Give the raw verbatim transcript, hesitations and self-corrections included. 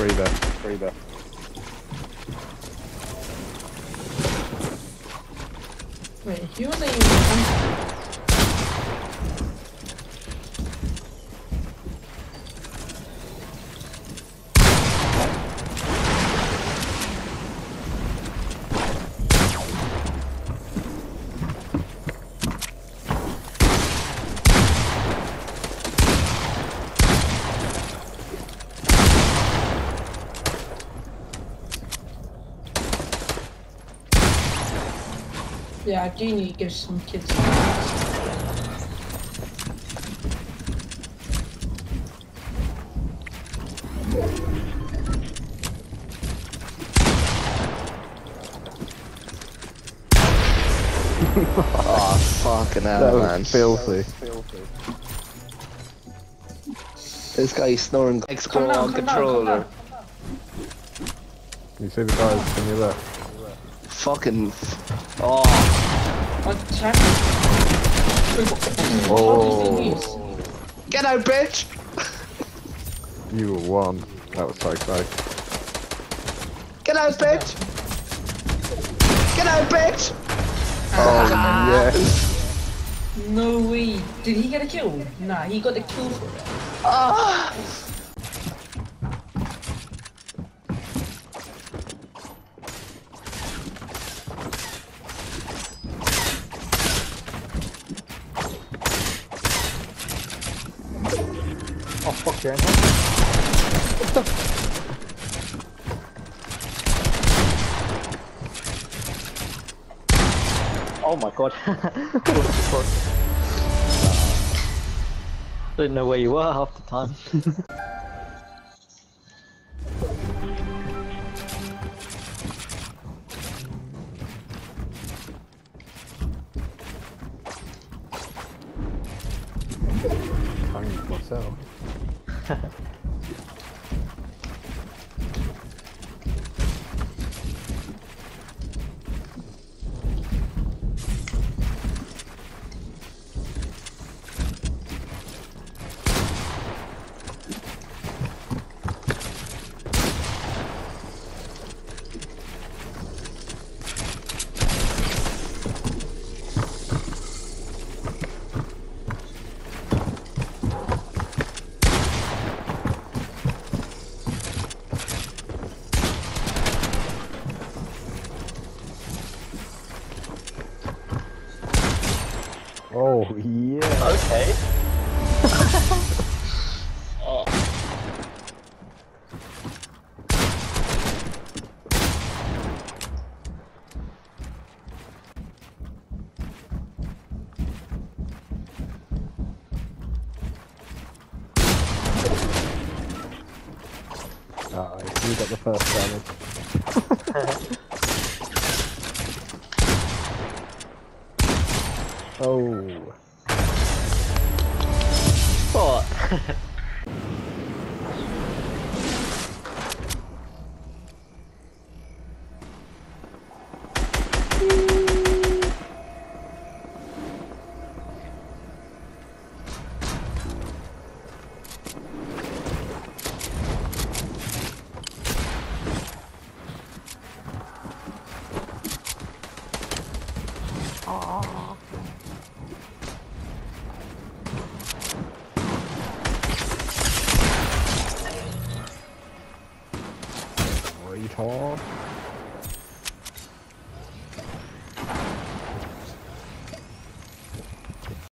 Free bet. Free bet. Wait, he wasn't even hunting. Yeah, I do need to give some kids a Oh, fucking hell, That was man. filthy. This guy's snoring Expo down, on come down, come controller. down. You see the guys on your left? Fucking. Oh. What check? Oh. Get out, bitch! You were one. That was so close. Get out, bitch! Get out, bitch! Oh, yes. No way. Did he get a kill? Nah, he got the kill for it. Ah! Oh fuck yeah. Oh my god. What the fuck? Didn't know where you were half the time. Hanging myself. Oh, yeah. Okay. Oh. Alright, you got the first damage. Oh. What? Retard.